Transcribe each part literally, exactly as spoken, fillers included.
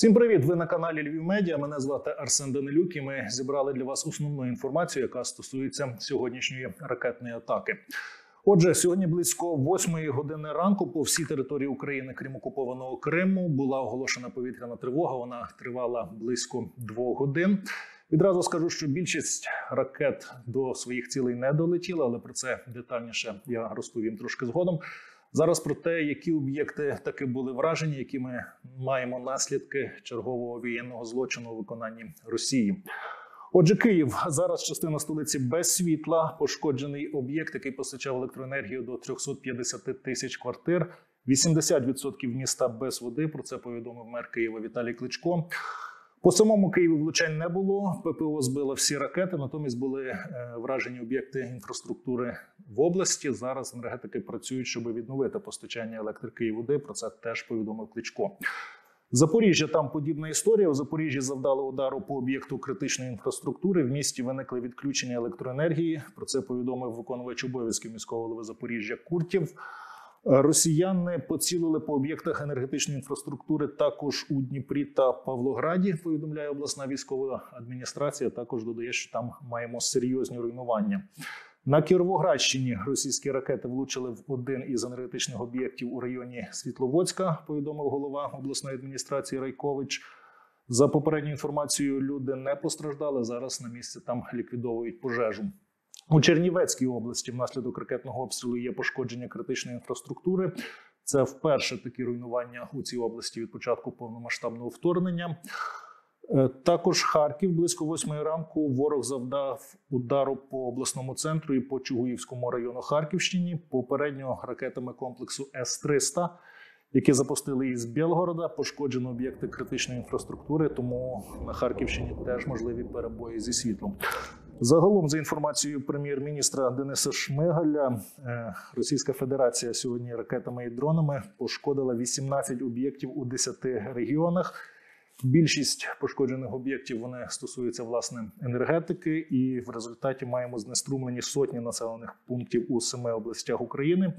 Всім привіт! Ви на каналі Львів Медіа. Мене звати Арсен Данилюк і ми зібрали для вас основну інформацію, яка стосується сьогоднішньої ракетної атаки. Отже, сьогодні близько восьмої години ранку по всій території України, крім окупованого Криму, була оголошена повітряна тривога. Вона тривала близько двох годин. Відразу скажу, що більшість ракет до своїх цілей не долетіла, але про це детальніше я розповім трошки згодом. Зараз про те, які об'єкти таки були вражені, які ми маємо наслідки чергового воєнного злочину у виконанні Росії. Отже, Київ. Зараз частина столиці без світла. Пошкоджений об'єкт, який постачав електроенергію до трьохсот п'ятдесяти тисяч квартир. вісімдесят відсотків міста без води. Про це повідомив мер Києва Віталій Кличко. По самому Києву влучань не було. ППО збило всі ракети, натомість були вражені об'єкти інфраструктури в області. Зараз енергетики працюють, щоб відновити постачання електрики і води. Про це теж повідомив Кличко. Запоріжжя, там подібна історія. У Запоріжжі завдали удару по об'єкту критичної інфраструктури. В місті виникли відключення електроенергії. Про це повідомив виконувач обов'язків міського голови Запоріжжя Куртєв. Росіяни поцілили по об'єктах енергетичної інфраструктури також у Дніпрі та Павлограді, повідомляє обласна військова адміністрація. Також додає, що там маємо серйозні руйнування. На Кіровоградщині російські ракети влучили в один із енергетичних об'єктів у районі Світловодська, повідомив голова обласної адміністрації Райкович. За попередньою інформацією, люди не постраждали, зараз на місці там ліквідовують пожежу. У Чернівецькій області внаслідок ракетного обстрілу є пошкодження критичної інфраструктури. Це вперше такі руйнування у цій області від початку повномасштабного вторгнення. Також Харків. Близько восьмої ранку ворог завдав удару по обласному центру і по Чугуївському району Харківщині. Попередньо ракетами комплексу С триста, які запустили із Білгорода. Пошкоджено об'єкти критичної інфраструктури, тому на Харківщині теж можливі перебої зі світлом. Загалом, за інформацією прем'єр-міністра Дениса Шмигаля, Російська Федерація сьогодні ракетами і дронами пошкодила вісімнадцять об'єктів у десяти регіонах. Більшість пошкоджених об'єктів вони стосуються, власне, енергетики, і в результаті маємо знеструмлені сотні населених пунктів у семи областях України.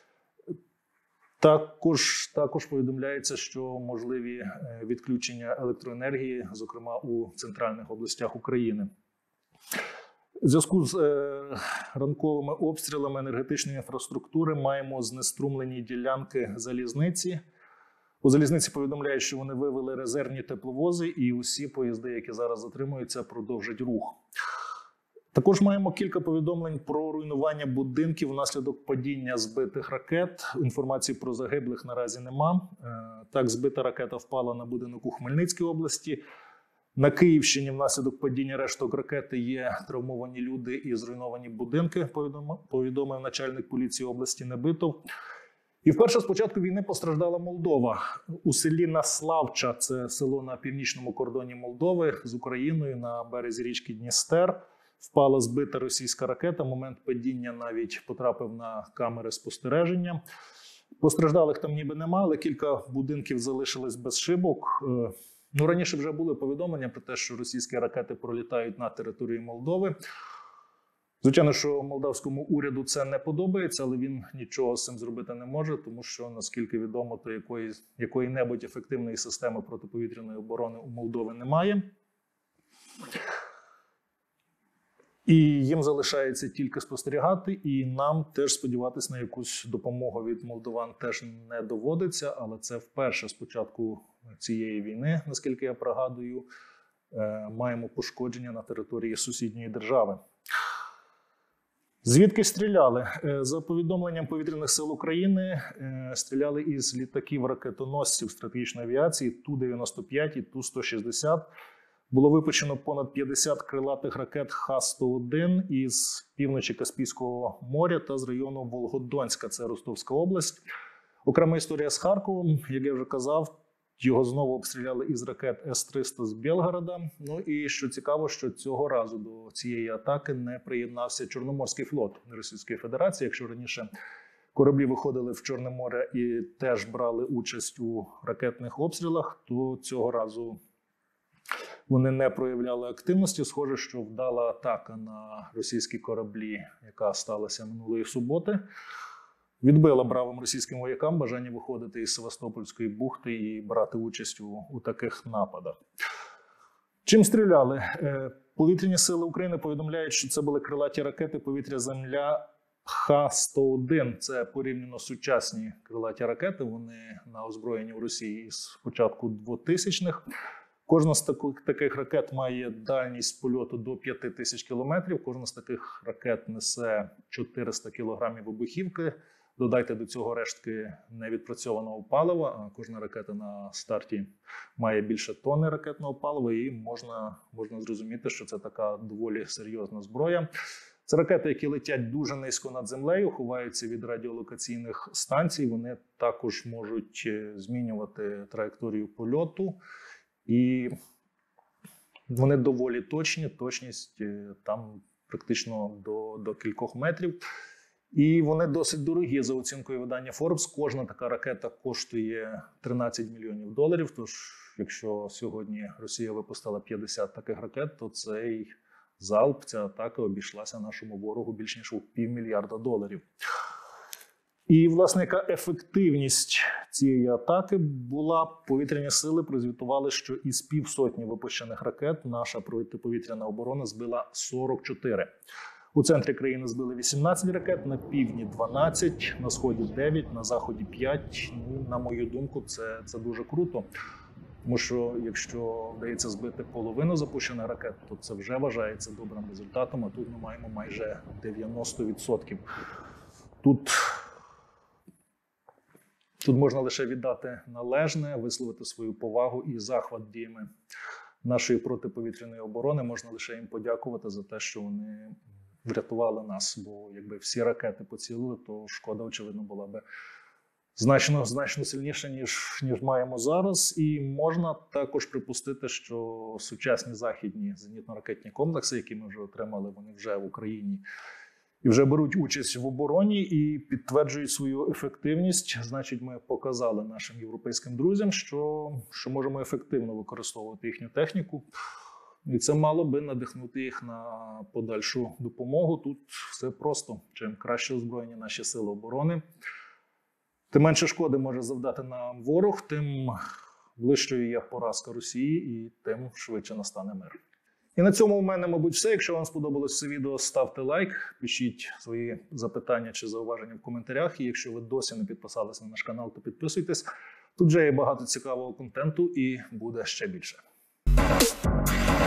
Також, також повідомляється, що можливі відключення електроенергії, зокрема у центральних областях України. У зв'язку з е, ранковими обстрілами енергетичної інфраструктури маємо знеструмлені ділянки залізниці. У залізниці повідомляють, що вони вивели резервні тепловози і усі поїзди, які зараз затримуються, продовжать рух. Також маємо кілька повідомлень про руйнування будинків внаслідок падіння збитих ракет. Інформації про загиблих наразі нема. Так, збита ракета впала на будинок у Хмельницькій області. На Київщині внаслідок падіння решток ракети є травмовані люди і зруйновані будинки, повідомив начальник поліції області Небитов. І вперше з початку війни постраждала Молдова. У селі Наславча, це село на північному кордоні Молдови з Україною на березі річки Дністер, впала збита російська ракета. Момент падіння навіть потрапив на камери спостереження. Постраждалих там ніби нема, але кілька будинків залишились без шибок. Ну, раніше вже були повідомлення про те, що російські ракети пролітають на території Молдови. Звичайно, що молдавському уряду це не подобається, але він нічого з цим зробити не може, тому що, наскільки відомо, то якої, якої-небудь ефективної системи протиповітряної оборони у Молдови немає. І їм залишається тільки спостерігати, і нам теж сподіватися на якусь допомогу від молдован теж не доводиться, але це вперше з початку цієї війни, наскільки я пригадую, маємо пошкодження на території сусідньої держави. Звідки стріляли? За повідомленням Повітряних сил України, стріляли із літаків-ракетоносців стратегічної авіації Ту дев'яносто п'ять і Ту сто шістдесят. Було випущено понад п'ятдесят крилатих ракет Х сто один із півночі Каспійського моря та з району Волгодонська, це Ростовська область. Окрема історія з Харковом, як я вже казав, його знову обстріляли із ракет С триста з Білгорода. Ну і що цікаво, що цього разу до цієї атаки не приєднався Чорноморський флот Російської Федерації. Якщо раніше кораблі виходили в Чорне море і теж брали участь у ракетних обстрілах, то цього разу вони не проявляли активності. Схоже, що вдала атака на російські кораблі, яка сталася минулої суботи. відбила бравим російським воякам бажання виходити із Севастопольської бухти і брати участь у, у таких нападах. Чим стріляли? Повітряні сили України повідомляють, що це були крилаті ракети повітря-земля Х сто один. Це порівняно сучасні крилаті ракети. Вони на озброєнні в Росії з початку двохтисячних. Кожна з таких ракет має дальність польоту до п'яти тисяч кілометрів. Кожна з таких ракет несе чотириста кілограмів вибухівки. Додайте до цього рештки невідпрацьованого палива, а кожна ракета на старті має більше тонни ракетного палива, і можна, можна зрозуміти, що це така доволі серйозна зброя. Це ракети, які летять дуже низько над землею, ховаються від радіолокаційних станцій, вони також можуть змінювати траєкторію польоту, і вони доволі точні, точність там практично до, до кількох метрів. І вони досить дорогі за оцінкою видання Forbes. Кожна така ракета коштує тринадцять мільйонів доларів. Тож, якщо сьогодні Росія випустила п'ятдесят таких ракет, то цей залп, ця атака обійшлася нашому ворогу більш ніж у півмільярда доларів. І, власне, яка ефективність цієї атаки була? Повітряні сили прозвітували, що із півсотні випущених ракет наша протиповітряна оборона збила сорок чотири. У центрі країни збили вісімнадцять ракет, на півдні дванадцять, на сході дев'ять, на заході п'ять. Ну, на мою думку, це, це дуже круто. Тому що якщо вдається збити половину запущених ракет, то це вже вважається добрим результатом, а тут ми маємо майже дев'яносто відсотків. Тут, тут можна лише віддати належне, висловити свою повагу і захват діями нашої протиповітряної оборони. Можна лише їм подякувати за те, що вони врятували нас, бо якби всі ракети поцілили, то шкода, очевидно, була би значно, значно сильніша, ніж, ніж маємо зараз. І можна також припустити, що сучасні західні зенітно-ракетні комплекси, які ми вже отримали, вони вже в Україні і вже беруть участь в обороні і підтверджують свою ефективність. Значить, ми показали нашим європейським друзям, що, що можемо ефективно використовувати їхню техніку. І це мало би надихнути їх на подальшу допомогу. Тут все просто. Чим краще озброєні наші сили оборони, тим менше шкоди може завдати нам ворог, тим ближчою є поразка Росії і тим швидше настане мир. І на цьому у мене, мабуть, все. Якщо вам сподобалось це відео, ставте лайк, пишіть свої запитання чи зауваження в коментарях. І якщо ви досі не підписалися на наш канал, то підписуйтесь. Тут вже є багато цікавого контенту і буде ще більше.